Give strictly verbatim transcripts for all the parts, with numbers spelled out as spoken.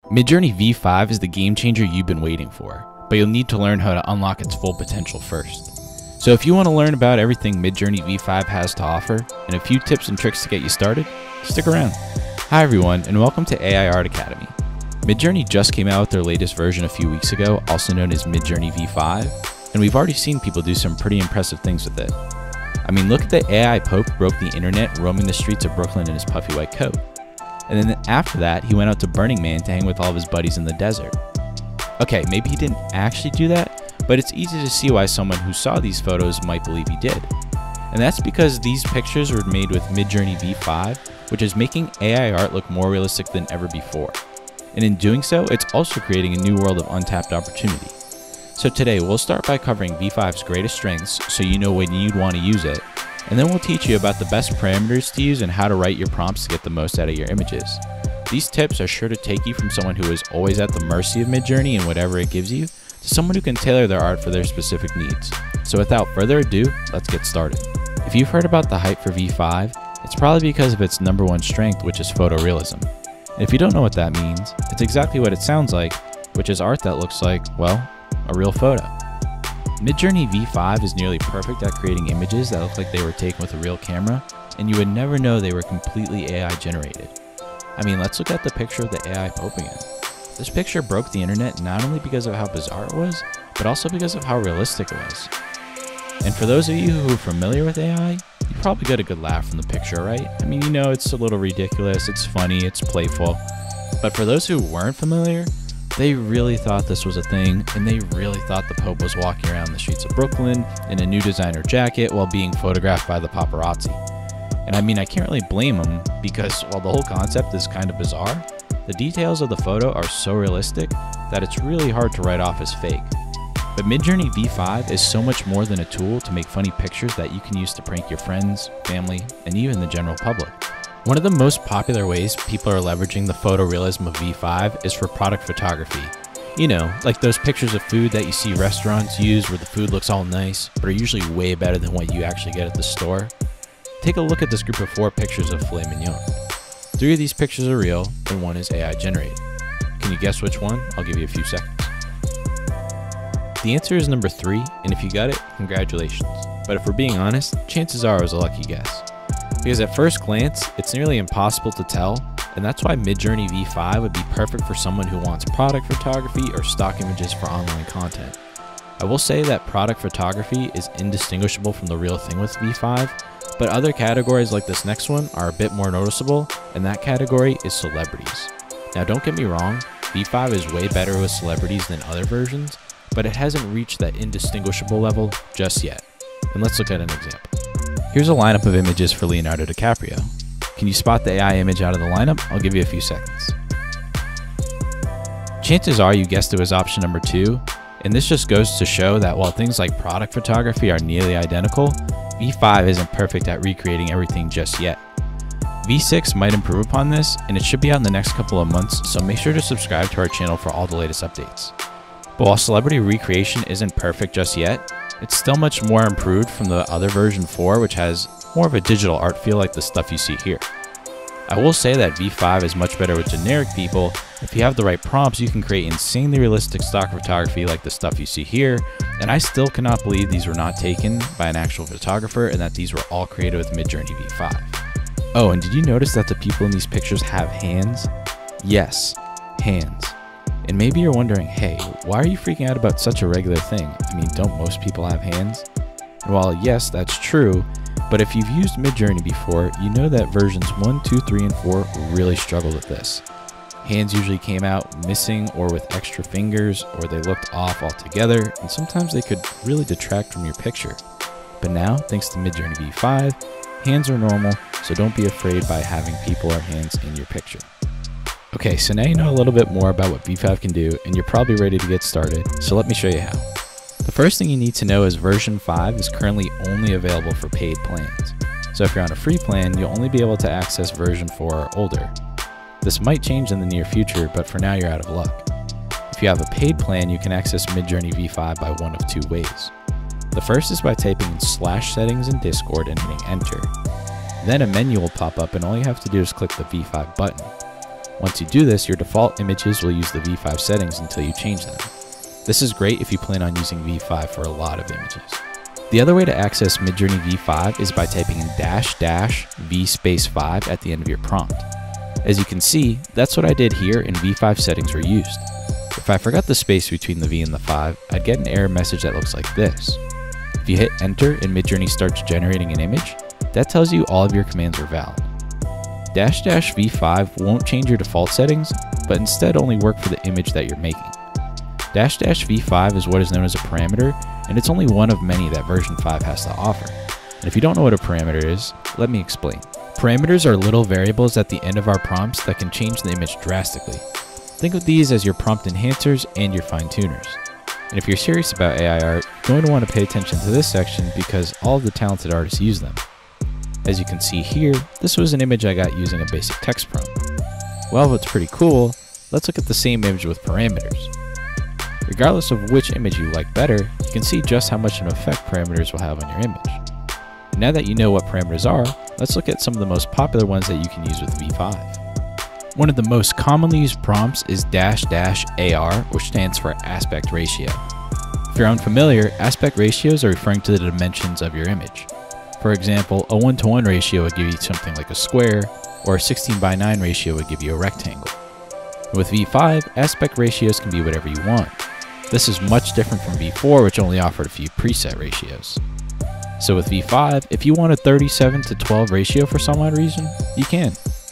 Midjourney V five is the game changer you've been waiting for, but you'll need to learn how to unlock its full potential first. So if you want to learn about everything Midjourney V five has to offer, and a few tips and tricks to get you started, stick around. Hi everyone, and welcome to A I Art Academy. Midjourney just came out with their latest version a few weeks ago, also known as Midjourney V five, and we've already seen people do some pretty impressive things with it. I mean, look at the A I Pope broke the internet roaming the streets of Brooklyn in his puffy white coat. And then after that, he went out to Burning Man to hang with all of his buddies in the desert. Okay, maybe he didn't actually do that, but it's easy to see why someone who saw these photos might believe he did. And that's because these pictures were made with Midjourney V five, which is making A I art look more realistic than ever before. And in doing so, it's also creating a new world of untapped opportunity. So today, we'll start by covering V five's greatest strengths so you know when you'd want to use it, and then we'll teach you about the best parameters to use and how to write your prompts to get the most out of your images. These tips are sure to take you from someone who is always at the mercy of Midjourney and whatever it gives you, to someone who can tailor their art for their specific needs. So without further ado, let's get started. If you've heard about the hype for V five, it's probably because of its number one strength, which is photorealism. And if you don't know what that means, it's exactly what it sounds like, which is art that looks like, well, a real photo. Midjourney V five is nearly perfect at creating images that look like they were taken with a real camera, and you would never know they were completely A I generated. I mean, let's look at the picture of the A I Pope again. This picture broke the internet not only because of how bizarre it was, but also because of how realistic it was. And for those of you who are familiar with A I, you probably get a good laugh from the picture, right? I mean, you know, it's a little ridiculous, it's funny, it's playful. But for those who weren't familiar, they really thought this was a thing, and they really thought the Pope was walking around the streets of Brooklyn in a new designer jacket while being photographed by the paparazzi. And I mean, I can't really blame them, because while the whole concept is kind of bizarre, the details of the photo are so realistic that it's really hard to write off as fake. But Midjourney V five is so much more than a tool to make funny pictures that you can use to prank your friends, family, and even the general public. One of the most popular ways people are leveraging the photorealism of V five is for product photography. You know, like those pictures of food that you see restaurants use where the food looks all nice, but are usually way better than what you actually get at the store. Take a look at this group of four pictures of filet mignon. Three of these pictures are real, and one is A I generated. Can you guess which one? I'll give you a few seconds. The answer is number three, and if you got it, congratulations. But if we're being honest, chances are it was a lucky guess. Because at first glance, it's nearly impossible to tell, and that's why Midjourney V five would be perfect for someone who wants product photography or stock images for online content. I will say that product photography is indistinguishable from the real thing with V five, but other categories like this next one are a bit more noticeable, and that category is celebrities. Now don't get me wrong, V five is way better with celebrities than other versions, but it hasn't reached that indistinguishable level just yet. And let's look at an example. Here's a lineup of images for Leonardo DiCaprio. Can you spot the A I image out of the lineup? I'll give you a few seconds. Chances are you guessed it was option number two, and this just goes to show that while things like product photography are nearly identical, V five isn't perfect at recreating everything just yet. V six might improve upon this, and it should be out in the next couple of months, so make sure to subscribe to our channel for all the latest updates. But while celebrity recreation isn't perfect just yet, it's still much more improved from the other version four, which has more of a digital art feel like the stuff you see here. I will say that V five is much better with generic people. If you have the right prompts, you can create insanely realistic stock photography like the stuff you see here, and I still cannot believe these were not taken by an actual photographer and that these were all created with Midjourney V five. Oh, and did you notice that the people in these pictures have hands? Yes, hands. And maybe you're wondering, hey, why are you freaking out about such a regular thing? I mean, don't most people have hands? And while yes, that's true, but if you've used Midjourney before, you know that versions one, two, three, and four really struggled with this. Hands usually came out missing or with extra fingers, or they looked off altogether, and sometimes they could really detract from your picture. But now, thanks to Midjourney V five, hands are normal, so don't be afraid by having people or hands in your picture. Okay, so now you know a little bit more about what V five can do, and you're probably ready to get started, so let me show you how. The first thing you need to know is version five is currently only available for paid plans. So if you're on a free plan, you'll only be able to access version four or older. This might change in the near future, but for now you're out of luck. If you have a paid plan, you can access Midjourney V five by one of two ways. The first is by typing in slash settings in Discord and hitting enter. Then a menu will pop up and all you have to do is click the V five button. Once you do this, your default images will use the V five settings until you change them. This is great if you plan on using V five for a lot of images. The other way to access Midjourney V five is by typing in dash dash V space five at the end of your prompt. As you can see, that's what I did here and V five settings were used. If I forgot the space between the V and the five, I'd get an error message that looks like this. If you hit enter and Midjourney starts generating an image, that tells you all of your commands are valid. Dash dash V five won't change your default settings, but instead only work for the image that you're making. Dash dash V five is what is known as a parameter, and it's only one of many that version five has to offer. And if you don't know what a parameter is, let me explain. Parameters are little variables at the end of our prompts that can change the image drastically. Think of these as your prompt enhancers and your fine-tuners. And if you're serious about A I art, you're going to want to pay attention to this section because all of the talented artists use them. As you can see here, this was an image I got using a basic text prompt. Well, what's pretty cool, let's look at the same image with parameters. Regardless of which image you like better, you can see just how much of an effect parameters will have on your image. And now that you know what parameters are, let's look at some of the most popular ones that you can use with V five. One of the most commonly used prompts is dash dash A R, which stands for aspect ratio. If you're unfamiliar, aspect ratios are referring to the dimensions of your image. For example, a one to one ratio would give you something like a square, or a sixteen by nine ratio would give you a rectangle. With V five, aspect ratios can be whatever you want. This is much different from V four, which only offered a few preset ratios. So with V five, if you want a thirty-seven to twelve ratio for some odd reason, you can.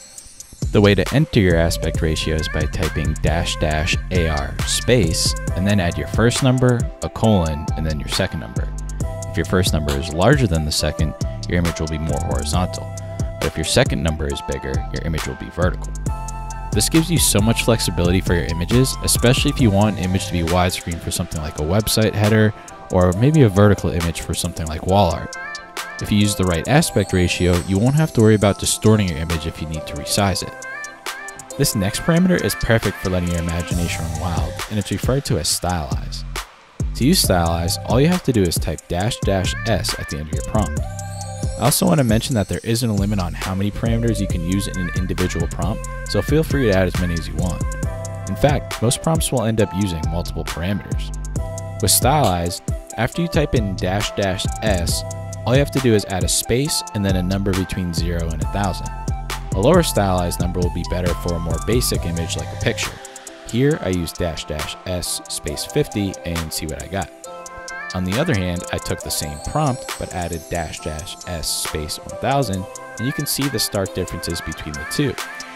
The way to enter your aspect ratio is by typing dash dash A R space, and then add your first number, a colon, and then your second number. If your first number is larger than the second, your image will be more horizontal. But if your second number is bigger, your image will be vertical. This gives you so much flexibility for your images, especially if you want an image to be widescreen for something like a website header, or maybe a vertical image for something like wall art. If you use the right aspect ratio, you won't have to worry about distorting your image if you need to resize it. This next parameter is perfect for letting your imagination run wild, and it's referred to as stylize. To use stylize, all you have to do is type dash dash S at the end of your prompt. I also want to mention that there isn't a limit on how many parameters you can use in an individual prompt, so feel free to add as many as you want. In fact, most prompts will end up using multiple parameters. With stylize, after you type in dash dash S, all you have to do is add a space and then a number between zero and one thousand. A lower stylized number will be better for a more basic image like a picture. Here I use dash dash S space fifty and see what I got. On the other hand, I took the same prompt but added dash dash S space one thousand, and you can see the stark differences between the two.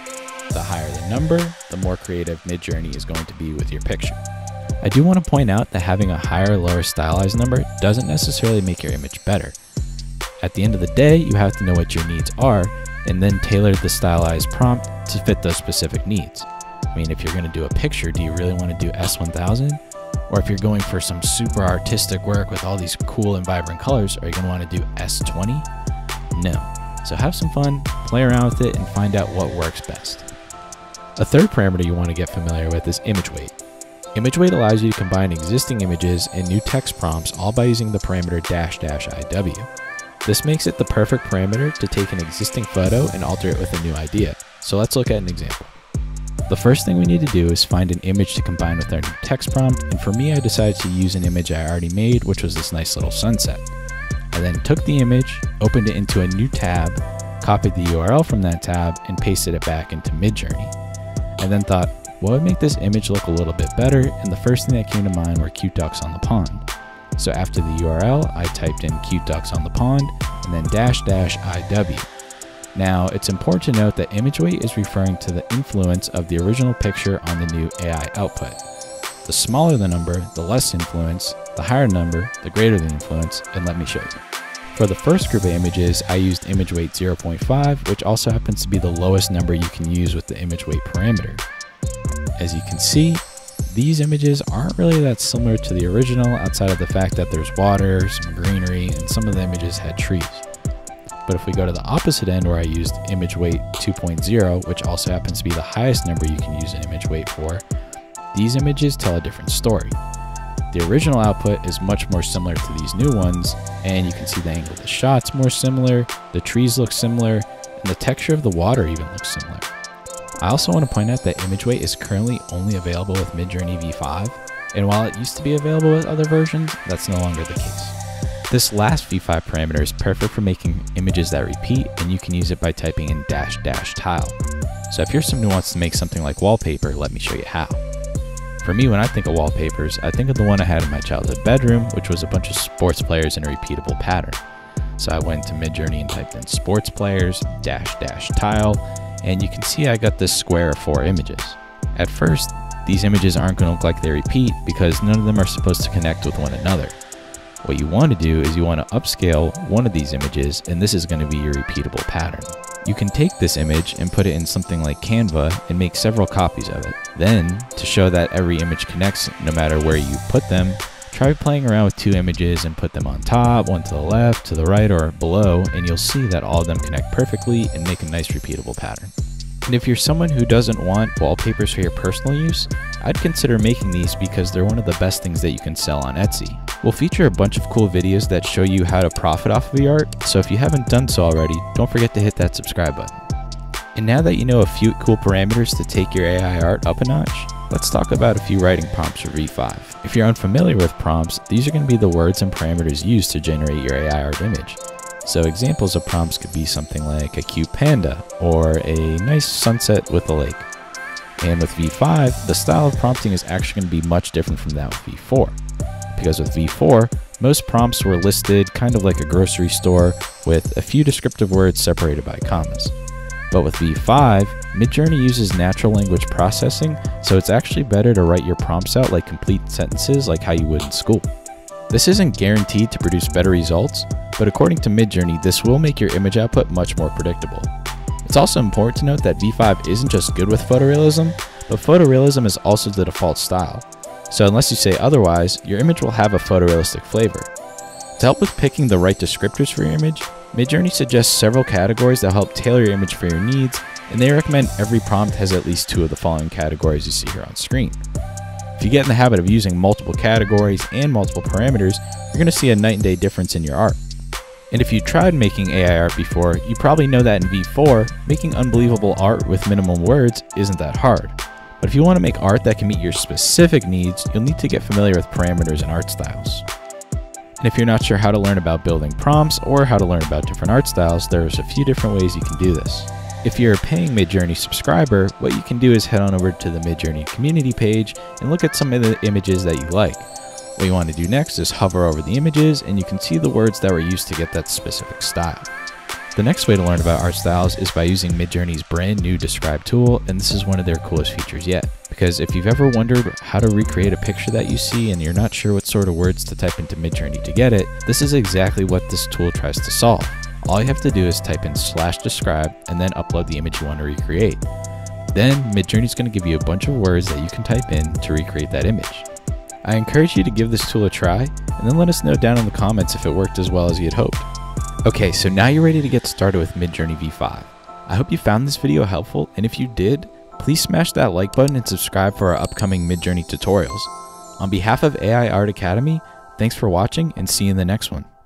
The higher the number, the more creative Midjourney is going to be with your picture. I do want to point out that having a higher or lower stylized number doesn't necessarily make your image better. At the end of the day, you have to know what your needs are and then tailor the stylized prompt to fit those specific needs. I mean, if you're going to do a picture, do you really want to do S one thousand? Or if you're going for some super artistic work with all these cool and vibrant colors, are you going to want to do S twenty? No. So have some fun, play around with it, and find out what works best. A third parameter you want to get familiar with is image weight. Image weight allows you to combine existing images and new text prompts all by using the parameter dash dash I W. This makes it the perfect parameter to take an existing photo and alter it with a new idea. So let's look at an example. The first thing we need to do is find an image to combine with our new text prompt, and for me I decided to use an image I already made, which was this nice little sunset. I then took the image, opened it into a new tab, copied the U R L from that tab, and pasted it back into Midjourney. I then thought, what would make this image look a little bit better, and the first thing that came to mind were cute ducks on the pond. So after the U R L, I typed in cute ducks on the pond, and then dash dash I W. Now, it's important to note that image weight is referring to the influence of the original picture on the new A I output. The smaller the number, the less influence, the higher number, the greater the influence, and let me show you. For the first group of images, I used image weight zero point five, which also happens to be the lowest number you can use with the image weight parameter. As you can see, these images aren't really that similar to the original outside of the fact that there's water, some greenery, and some of the images had trees. But if we go to the opposite end where I used image weight two point oh, which also happens to be the highest number you can use an image weight for, these images tell a different story. The original output is much more similar to these new ones, and you can see the angle of the shot's more similar, the trees look similar, and the texture of the water even looks similar. I also want to point out that image weight is currently only available with Midjourney V five, and while it used to be available with other versions, that's no longer the case. This last V five parameter is perfect for making images that repeat, and you can use it by typing in dash dash tile. So if you're someone who wants to make something like wallpaper, let me show you how. For me, when I think of wallpapers, I think of the one I had in my childhood bedroom, which was a bunch of sports players in a repeatable pattern. So I went to Midjourney and typed in sports players, dash dash tile, and you can see I got this square of four images. At first, these images aren't going to look like they repeat because none of them are supposed to connect with one another. What you want to do is you want to upscale one of these images, and this is going to be your repeatable pattern. You can take this image and put it in something like Canva and make several copies of it. Then, to show that every image connects no matter where you put them, try playing around with two images and put them on top, one to the left, to the right, or below, and you'll see that all of them connect perfectly and make a nice repeatable pattern. And if you're someone who doesn't want wallpapers for your personal use, I'd consider making these because they're one of the best things that you can sell on Etsy. We'll feature a bunch of cool videos that show you how to profit off of your art, so if you haven't done so already, don't forget to hit that subscribe button. And now that you know a few cool parameters to take your A I art up a notch, let's talk about a few writing prompts for V five. If you're unfamiliar with prompts, these are going to be the words and parameters used to generate your A I art image. So examples of prompts could be something like a cute panda or a nice sunset with a lake. And with V five, the style of prompting is actually going to be much different from that with V four. Because with V four, most prompts were listed kind of like a grocery store with a few descriptive words separated by commas. But with V five, Midjourney uses natural language processing, so it's actually better to write your prompts out like complete sentences like how you would in school. This isn't guaranteed to produce better results, but according to Midjourney, this will make your image output much more predictable. It's also important to note that V five isn't just good with photorealism, but photorealism is also the default style. So unless you say otherwise, your image will have a photorealistic flavor. To help with picking the right descriptors for your image, Midjourney suggests several categories that help tailor your image for your needs, and they recommend every prompt has at least two of the following categories you see here on screen. If you get in the habit of using multiple categories and multiple parameters, you're going to see a night and day difference in your art. And if you tried making A I art before, you probably know that in V four, making unbelievable art with minimum words isn't that hard. But if you want to make art that can meet your specific needs, you'll need to get familiar with parameters and art styles. And if you're not sure how to learn about building prompts or how to learn about different art styles, there's a few different ways you can do this. If you're a paying Midjourney subscriber, what you can do is head on over to the Midjourney community page and look at some of the images that you like. What you want to do next is hover over the images and you can see the words that were used to get that specific style. The next way to learn about art styles is by using Midjourney's brand new Describe tool, and this is one of their coolest features yet. Because if you've ever wondered how to recreate a picture that you see and you're not sure what sort of words to type into Midjourney to get it, this is exactly what this tool tries to solve. All you have to do is type in slash describe and then upload the image you want to recreate. Then Midjourney is going to give you a bunch of words that you can type in to recreate that image. I encourage you to give this tool a try and then let us know down in the comments if it worked as well as you had hoped. Okay, so now you're ready to get started with Midjourney V five. I hope you found this video helpful, and if you did, please smash that like button and subscribe for our upcoming Midjourney tutorials. On behalf of A I Art Academy, thanks for watching and see you in the next one.